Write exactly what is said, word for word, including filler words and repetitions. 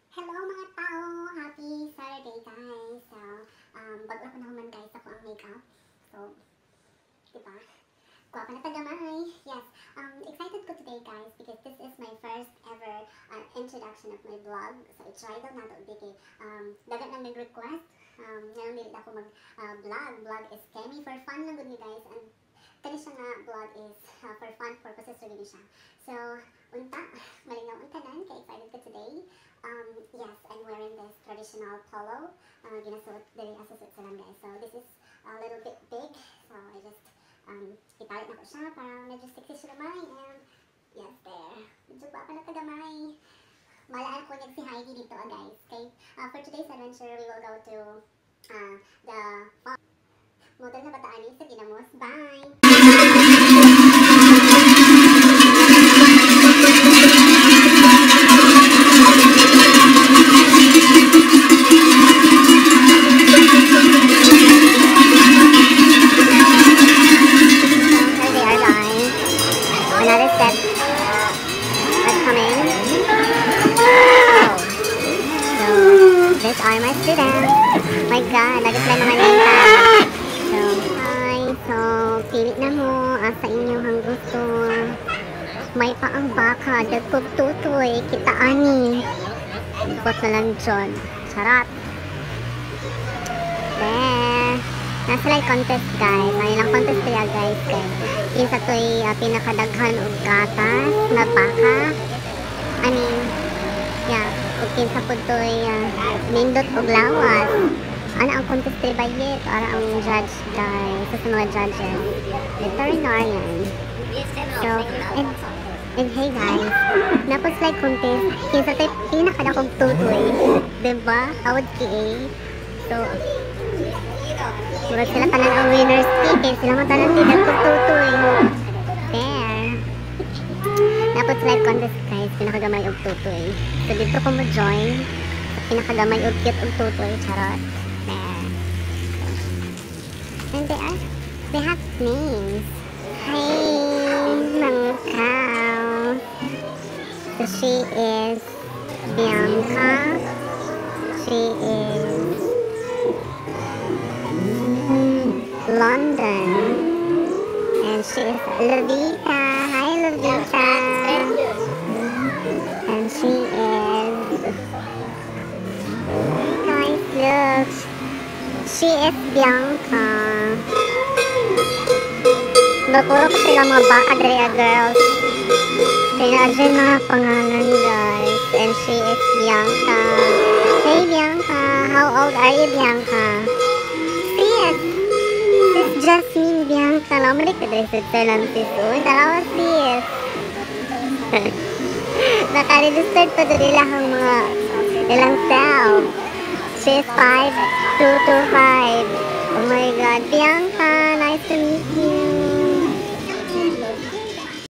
Hello mga tao! Happy Saturday guys! So, um, bago ako na human guys ako ang makeup. So, diba? Kuha pa na tagamay! Yes! Um, excited ko today guys because this is my first ever uh, introduction of my vlog. So, i-try daw na ito bigay. Um, dagat nang nag-request. Um, ngayon nilid ako mag-vlog. Uh, vlog is kemi for fun lang good guys. And kani siya nga vlog is uh, for fun purposes rin siya. So, unta, malinaw unta nan, kaya excited ko today. Um, yes, I'm wearing this traditional polo. Uh, ginasuot dali as a Switzerland guys. So, this is a little bit big. So, I just um, italit na ko siya para medyo sexy siya naman. And, yes, there. Medyo pa pala tagamay. Malaan ko niya si Heidi dito ah, guys. Okay? Uh, for today's adventure, we will go to uh, the model na bataan sa Ginamos. Bye! These are my students. My God, nag-apply mga name tag. So, hi. So, pili na mo. Asa inyong gusto. May pa ang baka. Dagkog tutoy. Kita ani. Ikot na lang dyan. Sarap. There. Nasa like contest guys. Ano lang contest kaya guys. Isa to'y uh, pinakadaghan o gatas na baka. Ani. Yeah. Okay, sa po to'y uh, nindot o lawas. Ano ang contest ay bayit? Para ang judge guys. Sa mga judges. Veterinarian. So, and, and hey guys. Napos like contest. Kinsa tayo pinakadakong tutoy. Diba? Awad ki eh. So, murag sila tanan ang winner's ticket. Sila matanan din ang tutoy. There. Napos like contest guys. Pinakagamay og tutoy. So, dito ko mo join. Pinakagamay og cute og tutoy. Charot. There. And they are, they have names. Hey, mga cow. So, she is Bianca. She is London. And she is Lovita. Hi, Lovita. And she is... Guys, look. She is Bianca. Napuro ko sila mga baka drea girls. Pinadyan mga pangalan guys. And she is Bianca. Hey Bianca, how old are you Bianca? Sis! Sis Jasmine Bianca. Namalik ka dahil sa talang sis. Uy, dalawa sis. Naka-registered pa doon ilang mga ilang self. She is five two two five. Oh my God, Bianca!